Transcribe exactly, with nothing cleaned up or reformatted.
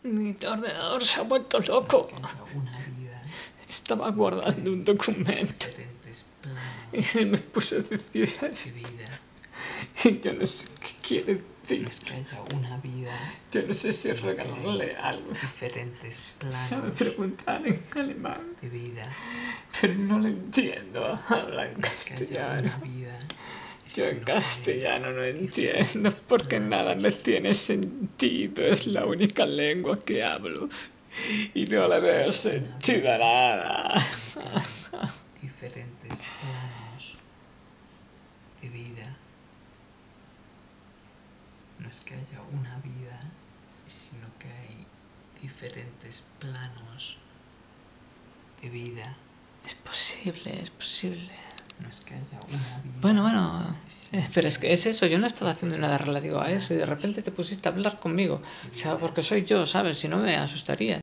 Mi ordenador se ha vuelto loco. Una vida. Estaba guardando un documento Diferentes planos y se me puso a decir de esto. vida. Y yo no sé qué quiere decir. No es que haya una vida. Yo no sé si regalarle algo. Diferentes Sabe planos preguntar en alemán, de vida. pero no lo entiendo. Habla en No es que haya castellano. una vida. Yo en castellano no entiendo porque nada me tiene sentido. Es la única lengua que hablo y no le veo sentido a nada. Diferentes planos de vida. No es que haya una vida, sino que hay diferentes planos de vida. Es posible, es posible. No es que haya una vida. Bueno, bueno, eh, pero es que es eso, yo no estaba haciendo nada relativo a eso y de repente te pusiste a hablar conmigo. O sea, porque soy yo, ¿sabes? Si no me asustaría.